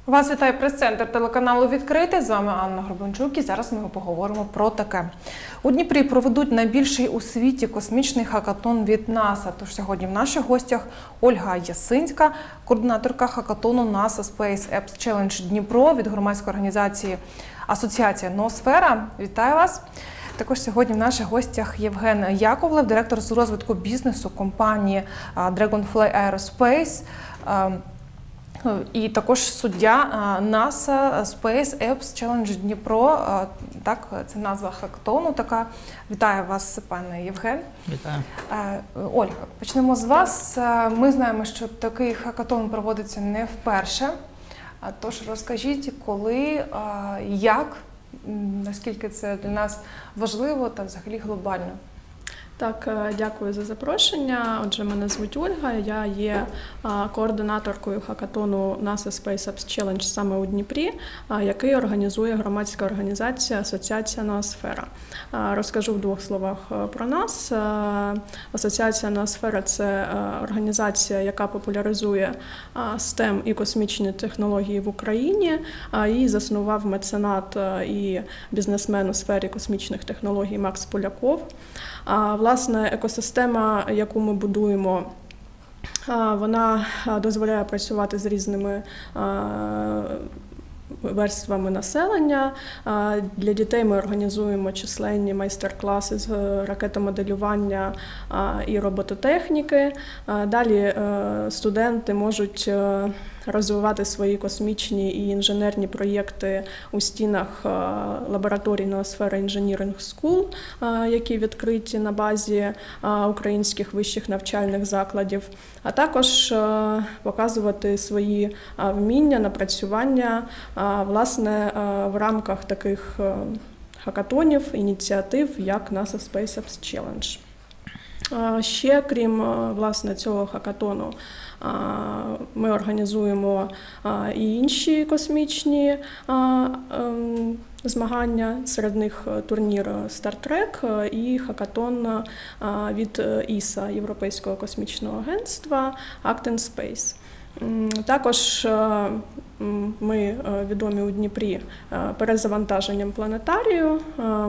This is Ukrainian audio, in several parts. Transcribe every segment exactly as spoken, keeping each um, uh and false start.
Вас вітає прес-центр телеканалу «Відкритий». З вами Анна Горбанчук і зараз ми поговоримо про таке. У Дніпрі проведуть найбільший у світі космічний хакатон від НАСА. Тож сьогодні в наших гостях Ольга Ясинська, координаторка хакатону NASA Space Apps Challenge Дніпро від громадської організації Асоціація Ноосфера. Вітаю вас! Також сьогодні в наших гостях Євген Яковлев, директор з розвитку бізнесу компанії Dragonfly Aerospace, і також суддя NASA Space Apps Challenge Дніпро. Так, це назва хакатону така. Вітаю вас, пане Євген. Вітаю. Ольга, почнемо з вас. Ми знаємо, що такий хакатон проводиться не вперше. Тож розкажіть, коли, як, наскільки це для нас важливо та взагалі глобально. Так, дякую за запрошення. Отже, мене звуть Ольга, я є координаторкою хакатону NASA Space Apps Challenge саме у Дніпрі, який організує громадська організація Асоціація Ноосфера. Розкажу в двох словах про нас. Асоціація Ноосфера – це організація, яка популяризує стем і космічні технології в Україні. Її заснував меценат і бізнесмен у сфері космічних технологій Макс Поляков. Власне, екосистема, яку ми будуємо, вона дозволяє працювати з різними верствами населення. Для дітей ми організуємо численні майстер-класи з ракетомоделювання і робототехніки. Далі студенти можуть розвивати свої космічні і інженерні проєкти у стінах лабораторій Ноосфера Engineering School, які відкриті на базі українських вищих навчальних закладів, а також показувати свої вміння, напрацювання, власне, в рамках таких хакатонів, ініціатив, як NASA Space Apps Challenge. Ще, крім, власне, цього хакатону, ми організуємо і інші космічні змагання, серед них турнір Star Trek і хакатон від ІСА, Європейського космічного агентства Act and Space. Також ми відомі у Дніпрі перезавантаженням планетарію,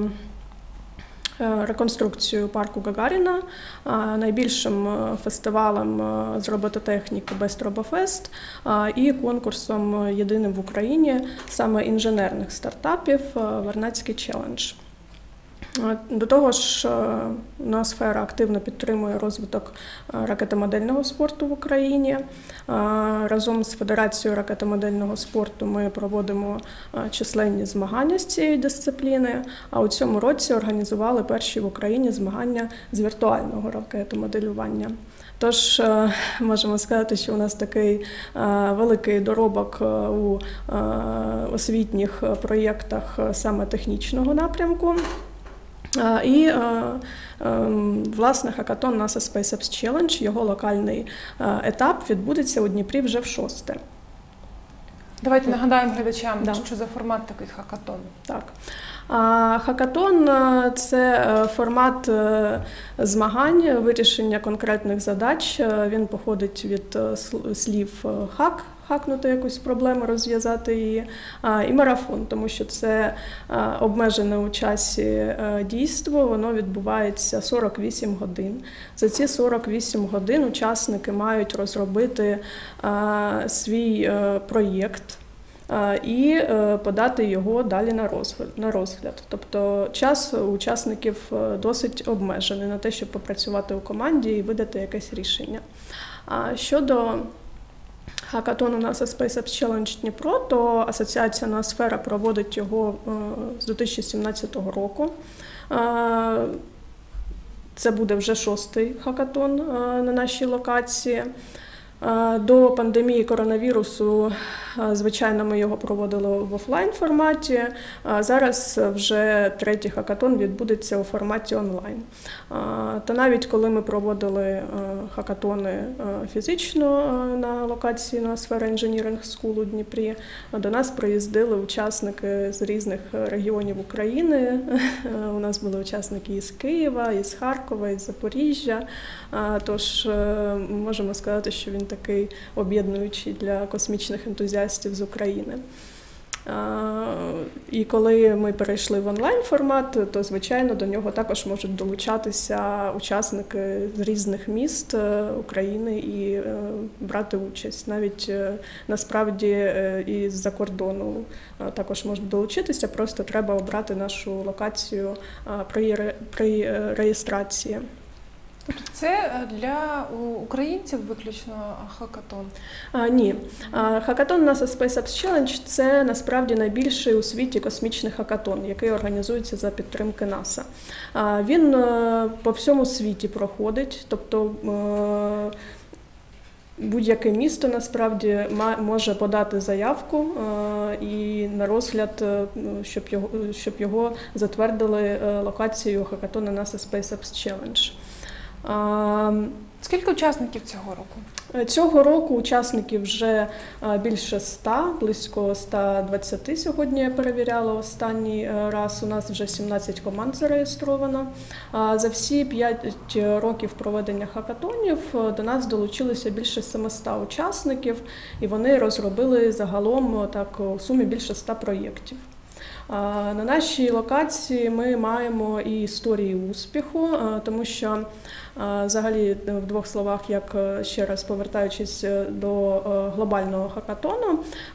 реконструкцією парку Гагаріна, найбільшим фестивалем з робототехніки Best RoboFest і конкурсом єдиним в Україні саме інженерних стартапів Вернадський челендж. До того ж, Ноосфера активно підтримує розвиток ракетомодельного спорту в Україні. Разом з Федерацією ракетомодельного спорту ми проводимо численні змагання з цієї дисципліни, а у цьому році організували перші в Україні змагання з віртуального ракетомоделювання. Тож, можемо сказати, що у нас такий великий доробок у освітніх проєктах саме технічного напрямку. І, власне, хакатон NASA Space Apps Challenge, його локальний етап відбудеться у Дніпрі вже в шосте. Давайте нагадаємо глядачам, да. що за формат такий хакатон. Так. Хакатон – це формат змагань, вирішення конкретних задач. Він походить від слів «хак», хакнути якусь проблему, розв'язати її, і марафон, тому що це обмежене у часі дійство, воно відбувається сорок вісім годин. За ці сорок вісім годин учасники мають розробити свій проєкт і подати його далі на розгляд. Тобто час у учасників досить обмежений на те, щоб попрацювати у команді і видати якесь рішення. Щодо хакатону NASA Space Apps Challenge Дніпро, то Асоціація Ноосфера проводить його з дві тисячі сімнадцятого року. Це буде вже шостий хакатон на нашій локації. До пандемії коронавірусу, звичайно, ми його проводили в офлайн форматі. Зараз вже третій хакатон відбудеться у форматі онлайн. Та навіть коли ми проводили хакатони фізично на локації Ноосфера Engineering School у Дніпрі, до нас приїздили учасники з різних регіонів України. У нас були учасники із Києва, із Харкова, із Запоріжжя. Тож можемо сказати, що він такий об'єднуючий для космічних ентузіастів з України. І коли ми перейшли в онлайн-формат, то, звичайно, до нього також можуть долучатися учасники з різних міст України і брати участь. Навіть, насправді, і з-за кордону також можуть долучитися, просто треба обрати нашу локацію при, при реєстрації. Тобто це для українців виключно хакатон? А, ні. Хакатон NASA Space Apps Challenge – це насправді найбільший у світі космічний хакатон, який організується за підтримки НАСА. А, він по всьому світі проходить, тобто будь-яке місто насправді може подати заявку і на розгляд, щоб його, щоб його затвердили локацією хакатону NASA Space Apps Challenge. Скільки учасників цього року? Цього року учасників вже більше ста, близько ста двадцяти сьогодні я перевіряла останній раз. У нас вже сімнадцять команд зареєстровано. За всі п'ять років проведення хакатонів до нас долучилося більше семисот учасників, і вони розробили загалом так у сумі більше ста проєктів. На нашій локації ми маємо і історії успіху, тому що взагалі в двох словах, як ще раз повертаючись до глобального хакатону,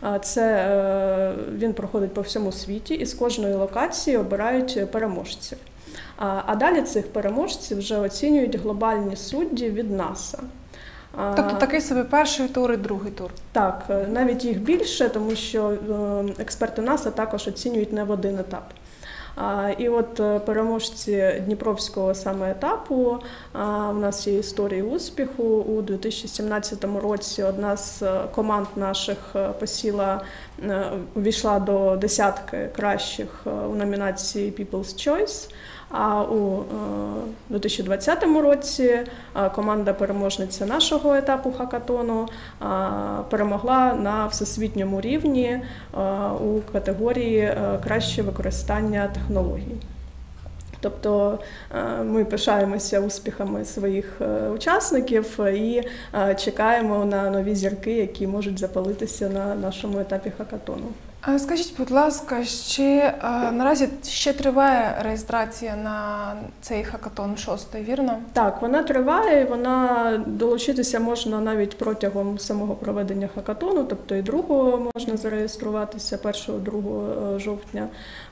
це він проходить по всьому світі і з кожної локації обирають переможців. А далі цих переможців вже оцінюють глобальні судді від НАСА. Тобто такий собі перший тур і другий тур? Так, навіть їх більше, тому що експерти НАСА також оцінюють не в один етап. І от переможці Дніпровського саме етапу, у нас є історії успіху. У дві тисячі сімнадцятому році одна з команд наших посіла, увійшла до десятки кращих у номінації People's Choice. А у дві тисячі двадцятому році команда-переможниця нашого етапу хакатону перемогла на всесвітньому рівні у категорії «Краще використання технологій». Тобто ми пишаємося успіхами своїх учасників і чекаємо на нові зірки, які можуть запалитися на нашому етапі хакатону. Скажіть, будь ласка, ще наразі ще триває реєстрація на цей хакатон шостий, вірно? Так, вона триває, і вона долучитися можна навіть протягом самого проведення хакатону, тобто і другого можна зареєструватися, першого-другого жовтня.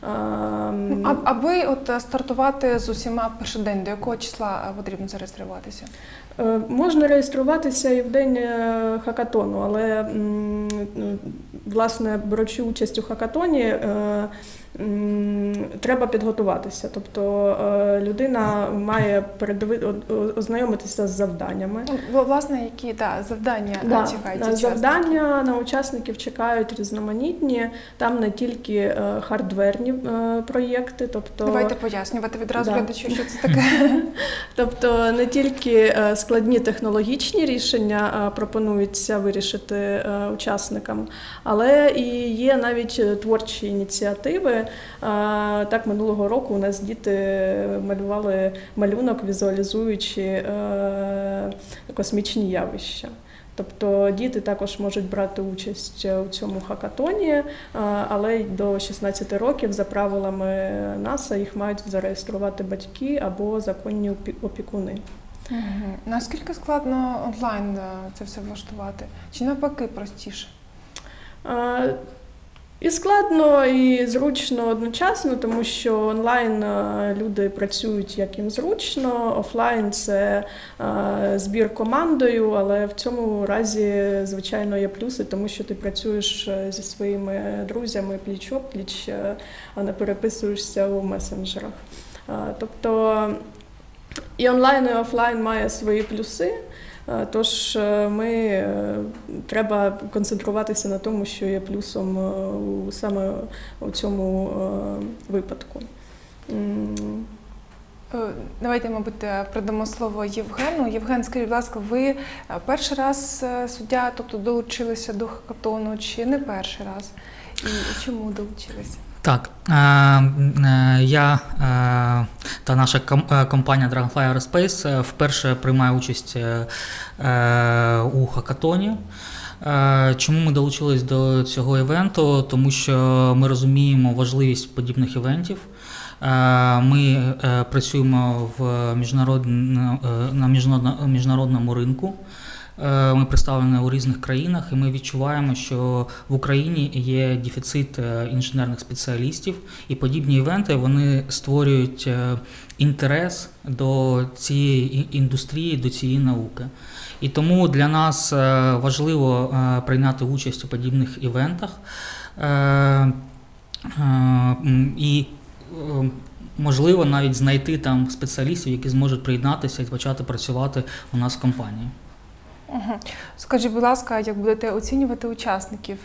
А, аби от стартувати з усіма перший день, до якого числа потрібно зареєструватися? Можна реєструватися і в день хакатону, але, власне, беручи участь у хакатоні, треба підготуватися. Тобто людина має передиви... ознайомитися з завданнями. Власне, які да, завдання да, чекають? Завдання на учасників чекають різноманітні, там не тільки хардверні проєкти. Тобто... Давайте пояснювати відразу да. глядачу, що це таке. Тобто не тільки складні технологічні рішення пропонуються вирішити учасникам, але і є навіть творчі ініціативи. Так, минулого року у нас діти малювали малюнок, візуалізуючи космічні явища. Тобто діти також можуть брати участь у цьому хакатоні, але й до шістнадцяти років за правилами НАСА їх мають зареєструвати батьки або законні опікуни. Угу. Наскільки складно онлайн це все влаштувати? Чи навпаки простіше? І складно, і зручно одночасно, тому що онлайн люди працюють як їм зручно, офлайн – це збір командою, але в цьому разі, звичайно, є плюси, тому що ти працюєш зі своїми друзями пліч-опліч, а не переписуєшся у месенджерах. Тобто і онлайн, і офлайн має свої плюси. Тож ми треба концентруватися на тому, що є плюсом у, саме у цьому випадку. Давайте, мабуть, передамо слово Євгену. Євген, скажіть, будь ласка, ви перший раз суддя, тобто долучилися до хакатону, чи не перший раз? І чому долучилися? Так, е, е, я е, та наша ком- е, компанія Dragonfly Aerospace е, вперше приймає участь е, е, у хакатоні. Е, Чому ми долучились до цього івенту? Тому що ми розуміємо важливість подібних івентів. Е, Ми е, працюємо в міжнародно- е, на міжнародно- міжнародному ринку. Е, Ми представлені у різних країнах, і ми відчуваємо, що в Україні є дефіцит е, інженерних спеціалістів, і подібні івенти вони створюють е, інтерес до цієї і- індустрії, до цієї науки. І тому для нас е, важливо е, прийняти участь у подібних івентах. Е, е, м, І е, можливо навіть знайти там спеціалістів, які зможуть приєднатися і почати працювати у нас в компанії. Угу. Скажіть, будь ласка, як будете оцінювати учасників?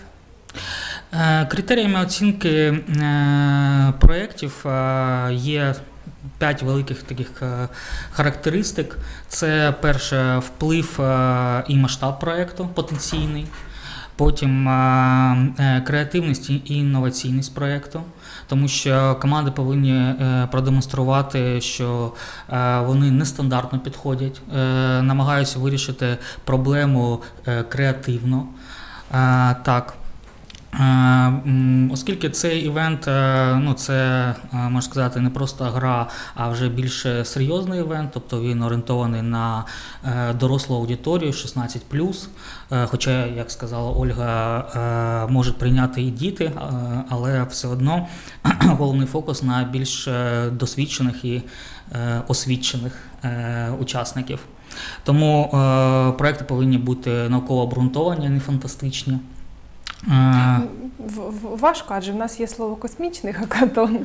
Е, Критеріями оцінки е, проєктів е, є п'ять великих таких е, характеристик. Це перше вплив е, і масштаб проєкту потенційний. Потім е, е, креативність і інноваційність проєкту, тому що команди повинні е, продемонструвати, що е, вони нестандартно підходять, е, намагаються вирішити проблему е, креативно. Е, так. Е, м, Оскільки цей івент, е, ну це, е, можна сказати, не просто гра, а вже більш серйозний івент, тобто він орієнтований на е, дорослу аудиторію шістнадцять плюс, е, хоча, як сказала Ольга, е, можуть прийняти і діти, е, але все одно головний фокус на більш е, досвідчених і е, освічених е, учасників. Тому е, проекти повинні бути науково обґрунтовані, а не фантастичні. Е, В- в- Важко, адже в нас є слово космічний хакатон.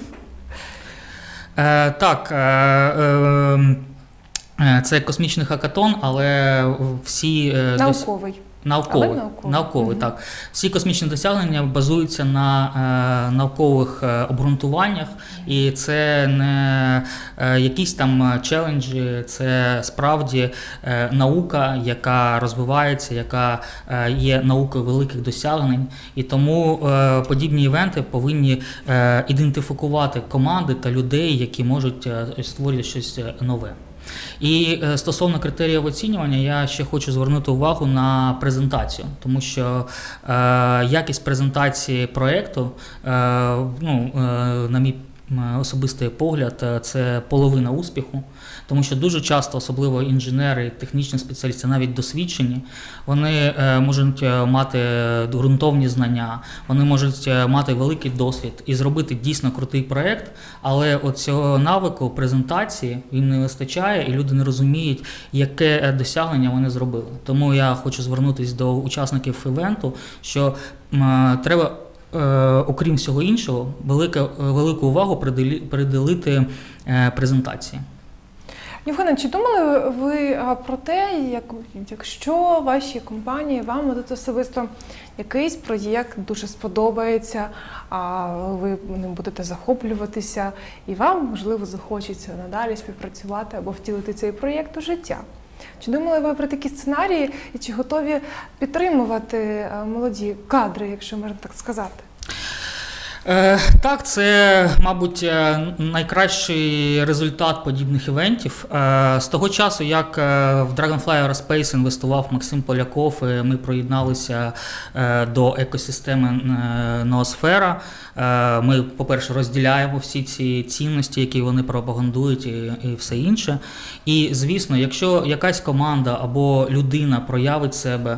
Е, так, е, е, е, це космічний хакатон, але всі е, дос- Науковий. науковий, Але науковий. науковий, Мгм. так. Всі космічні досягнення базуються на е, наукових е, обґрунтуваннях, і це не е, якісь там челенджі, це справді е, наука, яка розвивається, яка е, є наукою великих досягнень. І тому е, подібні івенти повинні е, ідентифікувати команди та людей, які можуть е, створити щось нове. І е, стосовно критеріїв оцінювання, я ще хочу звернути увагу на презентацію, тому що е, якість презентації проєкту, е, ну, е, на мій м, особистий погляд, е, це половина успіху, тому що дуже часто, особливо інженери, технічні спеціалісти, навіть досвідчені, вони е, можуть е, мати ґрунтовні знання, вони можуть е, мати великий досвід і зробити дійсно крутий проєкт, але от цього навику презентації їм не вистачає, і люди не розуміють, яке досягнення вони зробили. Тому я хочу звернутися до учасників івенту, що м, треба, е, окрім всього іншого, велика, велику увагу приділі- приділити е, презентації. Євгене, чи думали ви а, про те, як, якщо вашій компанії, вам от особисто якийсь проєкт дуже сподобається, а ви ним будете захоплюватися, і вам, можливо, захочеться надалі співпрацювати або втілити цей проєкт у життя? Чи думали ви про такі сценарії і чи готові підтримувати а, молоді кадри, якщо можна так сказати? Е, Так, це, мабуть, е, найкращий результат подібних івентів. Е, З того часу, як е, в Dragonfly Aerospace інвестував Максим Поляков, і ми приєдналися е, до екосистеми е, Ноосфера, е, ми, по-перше, розділяємо всі ці цінності, які вони пропагандують, і, і все інше. І, звісно, якщо якась команда або людина проявить себе,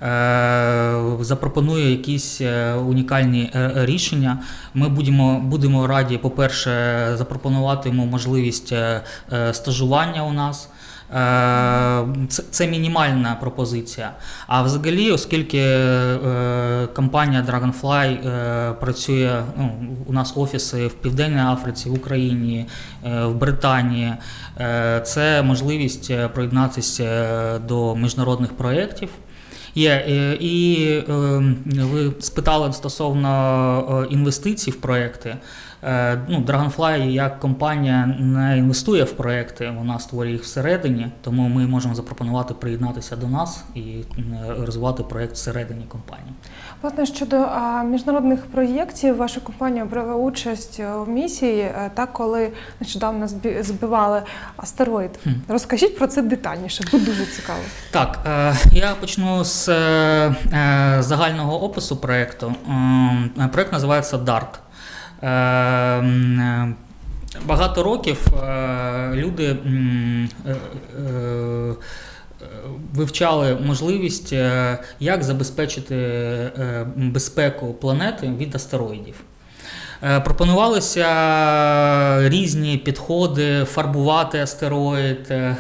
е, запропонує якісь е, унікальні е, рішення, ми будемо, будемо раді, по-перше, запропонувати йому можливість е, е, стажування у нас. Е, Це, це мінімальна пропозиція. А взагалі, оскільки е, компанія Dragonfly е, працює, ну, у нас офіси в Південній Африці, в Україні, е, в Британії, е, це можливість приєднатися до міжнародних проєктів. Є, і, і е, ви спитали стосовно е, інвестицій в проекти. Е, ну, Dragonfly як компанія не інвестує в проекти, вона створює їх всередині, тому ми можемо запропонувати приєднатися до нас і е, розвивати проект всередині компанії. Власне, щодо а, міжнародних проєктів, ваша компанія брала участь в місії, а, та коли нещодавно збі- збивали астероїд. Хм. Розкажіть про це детальніше, бо дуже цікаво. Так, е, я почну з е, е, загального опису проєкту. Е, проєкт називається дарт. Е, е, багато років е, люди м, е, е, вивчали можливість, е, як забезпечити е, безпеку планети від астероїдів. Е, Пропонувалися різні підходи: фарбувати астероїд, е,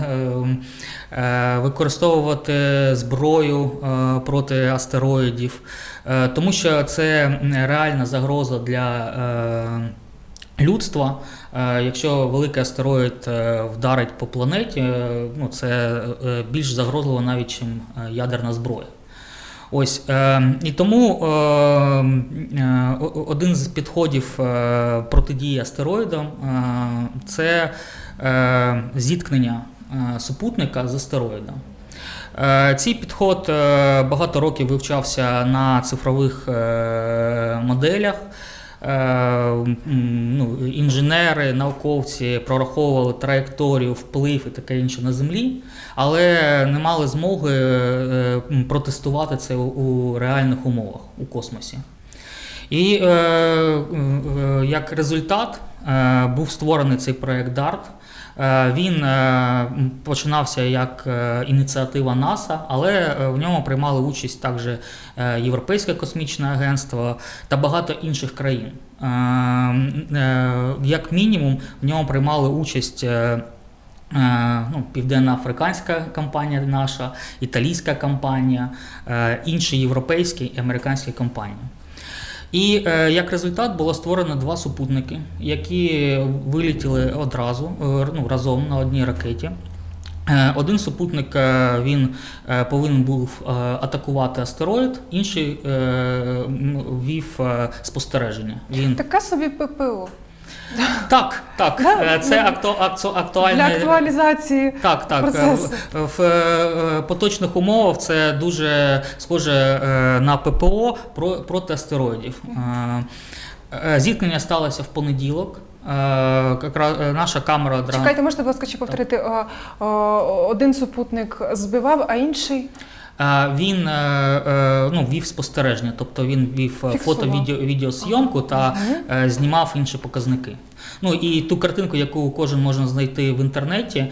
е, використовувати зброю е, проти астероїдів, е, тому що це реальна загроза для е, людства. Е, Якщо великий астероїд е, вдарить по планеті, е, ну, це е, більш загрозливо навіть, ніж ядерна зброя. Ось, е, і тому е, е, один з підходів е, протидії астероїдам е, – це е, зіткнення е, супутника з астероїдом. Е, цей підход е, багато років вивчався на цифрових е, моделях. Е, ну, інженери, науковці прораховували траєкторію, вплив і таке інше на Землі, але не мали змоги е, протестувати це у, у реальних умовах у космосі. І е, е, як результат е, був створений цей проєкт дарт. Він починався як ініціатива НАСА, але в ньому приймали участь також Європейське космічне агентство та багато інших країн. Як мінімум, в ньому приймали участь ну, південноафриканська компанія наша, італійська компанія, інші європейські і американські компанії. І е, як результат було створено два супутники, які вилетіли одразу, е, ну, разом на одній ракеті. Е, один супутник е, він е, повинен був е, атакувати астероїд, інший е, вів е, спостереження. Він... Така собі ППО. Так, так, Да? це акту, акту, актуальне... Для актуалізації так, так. процесу. В, в поточних умовах це дуже схоже на ППО проти астероїдів. Зіткнення сталося в понеділок. Наша камера... Чекайте, можете, будь ласка, ще повторити? Один супутник збивав, а інший? Він ну, вів спостереження, тобто він вів фото-відеозйомку та ага. знімав інші показники. Ну і ту картинку, яку кожен може знайти в інтернеті,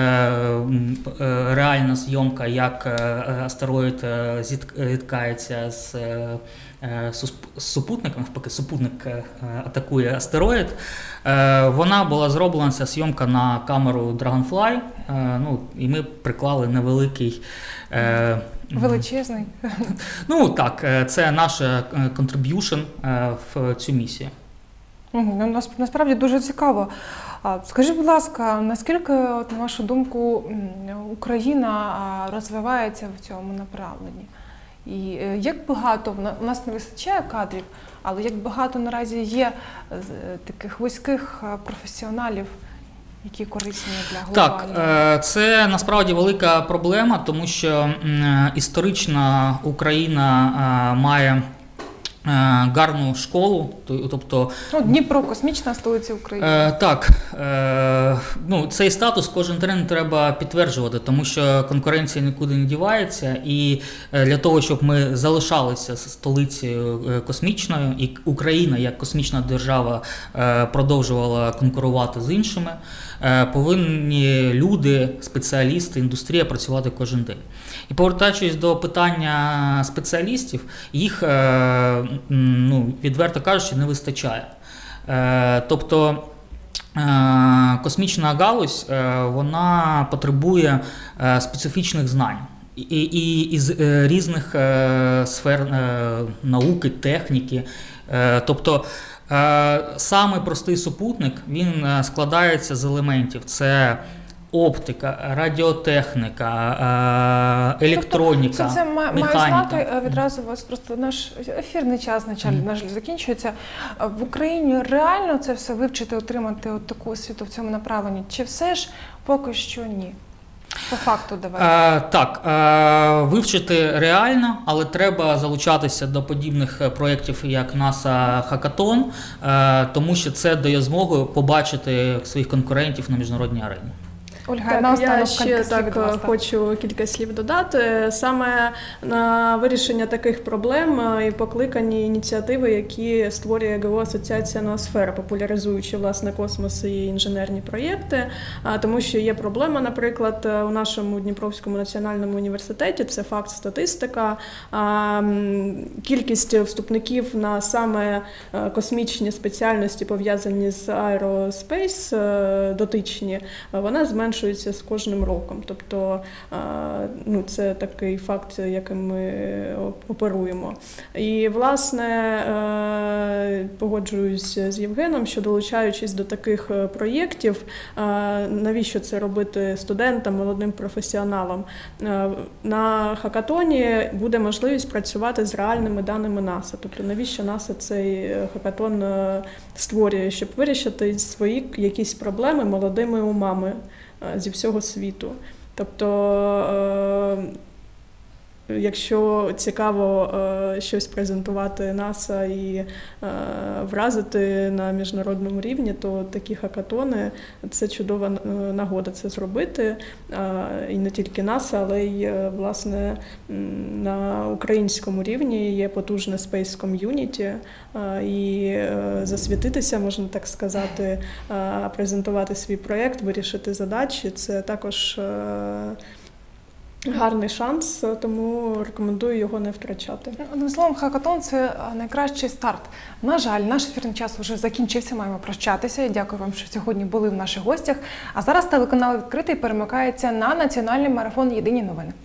реальна зйомка, як астероїд зіткається з супутником, навпаки, супутник атакує астероїд. Вона була зроблена, ця зйомка, на камеру Dragonfly, ну, і ми приклали невеликий... Величезний. Ну так, це наш contribution в цю місію. Ну, насправді дуже цікаво. Скажіть, будь ласка, наскільки, от, на вашу думку, Україна розвивається в цьому направленні? І як багато, у нас не вистачає кадрів, але як багато наразі є таких вузьких професіоналів, які корисні для глобального? Так, це насправді велика проблема, тому що історично Україна має гарну школу, тобто... Ну, Дніпро – космічна столиця України. Е, так, е, ну, цей статус кожен день треба підтверджувати, тому що конкуренція нікуди не дівається, і для того, щоб ми залишалися столицею космічною, і Україна як космічна держава е, продовжувала конкурувати з іншими, е, повинні люди, спеціалісти, індустрія працювати кожен день. І повертаючись до питання спеціалістів, їх, е, ну, відверто кажучи, не вистачає. Е, тобто е, космічна галузь, е, вона потребує е, специфічних знань і, і, із е, різних е, сфер е, науки, техніки. Е, тобто е, самий простий супутник, він складається з елементів. Це оптика, радіотехніка, е, електроніка, Тобто, це має механіка. знати е, відразу у вас просто наш ефірний час, на жаль, на жаль, закінчується. А В Україні реально це все вивчити, отримати от таку освіту в цьому направленні? Чи все ж поки що ні? По факту давай. Е, так, е, вивчити реально, але треба залучатися до подібних проєктів, як NASA Hackathon, е, тому що це дає змогу побачити своїх конкурентів на міжнародній арені. Ольга, Так, наостанок я ще кілька слів так від вас, так. хочу кілька слів додати. Саме на вирішення таких проблем і покликані ініціативи, які створює ГО Асоціація Ноосфера, популяризуючи власне космос і інженерні проєкти. Тому що є проблема, наприклад, у нашому Дніпровському національному університеті, це факт статистика. Кількість вступників на саме космічні спеціальності, пов'язані з аероспейс, дотичні, вона зменшується з кожним роком. Тобто ну, це такий факт, яким ми оперуємо. І, власне, погоджуюсь з Євгеном, що долучаючись до таких проєктів, навіщо це робити студентам, молодим професіоналам? На хакатоні буде можливість працювати з реальними даними НАСА. Тобто навіщо НАСА цей хакатон створює? Щоб вирішити свої якісь проблеми молодими умами зі всього світу. Тобто, якщо цікаво щось презентувати НАСА і вразити на міжнародному рівні, то такі хакатони – це чудова нагода це зробити. І не тільки НАСА, але й, власне, на українському рівні є потужне Space Community, і засвітитися, можна так сказати, презентувати свій проєкт, вирішити задачі – це також гарний шанс, тому рекомендую його не втрачати. Одним словом, хакатон – це найкращий старт. На жаль, наш ефірний час вже закінчився, маємо прощатися. Я дякую вам, що сьогодні були в наших гостях. А зараз телеканал «Відкритий» перемикається на національний марафон «Єдині новини».